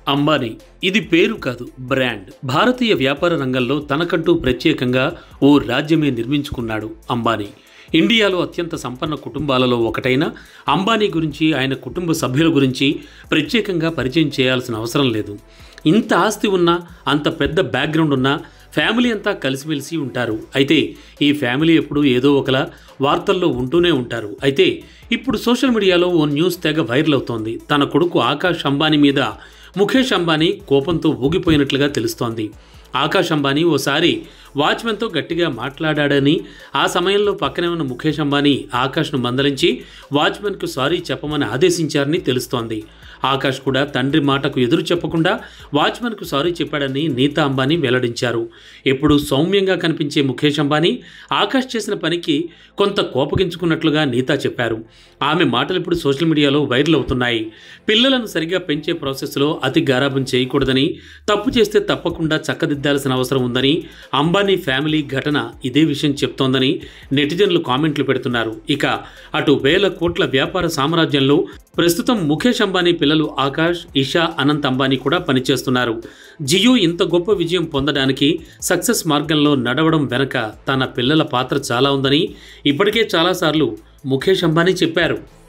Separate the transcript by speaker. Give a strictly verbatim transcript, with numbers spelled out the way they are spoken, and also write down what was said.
Speaker 1: అంబానీ ఇది పేరు కాదు, బ్రాండ్. భారతీయ వ్యాపార రంగంలో తనకంటూ ప్రత్యేకంగా ఓ రాజ్యమే నిర్మించుకున్నాడు అంబానీ. ఇండియాలో అత్యంత సంపన్న కుటుంబాలలో ఒకటైన అంబానీ గురించి, ఆయన కుటుంబ సభ్యుల గురించి ప్రత్యేకంగా పరిచయం చేయాల్సిన అవసరం లేదు. ఇంత ఆస్తి ఉన్నా, అంత పెద్ద బ్యాక్గ్రౌండ్ ఉన్నా ఫ్యామిలీ అంతా కలిసిమెలిసి ఉంటారు. అయితే ఈ ఫ్యామిలీ ఎప్పుడూ ఏదో ఒకలా వార్తల్లో ఉంటూనే ఉంటారు. అయితే ఇప్పుడు సోషల్ మీడియాలో ఓ న్యూస్ తెగ వైరల్ అవుతోంది. తన కొడుకు ఆకాష్ అంబానీ మీద ముఖేష్ అంబానీ కోపంతో ఊగిపోయినట్లుగా తెలుస్తోంది. ఆకాష్ అంబానీ ఓసారి వాచ్మెన్తో గట్టిగా మాట్లాడాడని, ఆ సమయంలో పక్కనే ఉన్న ముఖేష్ అంబానీ ఆకాష్ను మందలించి వాచ్మెన్కు సారీ చెప్పమని ఆదేశించారని తెలుస్తోంది. ఆకాష్ కూడా తండ్రి మాటకు ఎదురు చెప్పకుండా వాచ్మెన్కు సారీ చెప్పాడని నీతా అంబానీ వెల్లడించారు. ఎప్పుడు సౌమ్యంగా కనిపించే ముఖేష్ అంబానీ ఆకాష్ చేసిన పనికి కొంత కోపగించుకున్నట్లుగా నీతా చెప్పారు. ఆమె మాటలు ఇప్పుడు సోషల్ మీడియాలో వైరల్ అవుతున్నాయి. పిల్లలను సరిగా పెంచే ప్రాసెస్లో అతి గారాబం చేయకూడదని, తప్పు చేస్తే తప్పకుండా చక్కదిద్దాల్సిన అవసరం ఉందని అంబానీ ఫ్యామిలీ ఘటన ఇదే విషయం చెప్తోందని నెటిజన్లు కామెంట్లు పెడుతున్నారు. ఇక అటు వేల కోట్ల వ్యాపార సామ్రాజ్యంలో ప్రస్తుతం ముఖేష్ అంబానీ పిల్లలు ఆకాష్, ఇషా, అనంత్ అంబానీ కూడా పనిచేస్తున్నారు. జియో ఇంత గొప్ప విజయం పొందడానికి సక్సెస్ మార్గంలో నడవడం వెనక తన పిల్లల పాత్ర చాలా ఉందని ఇప్పటికే చాలాసార్లు ముఖేష్ అంబానీ చెప్పారు.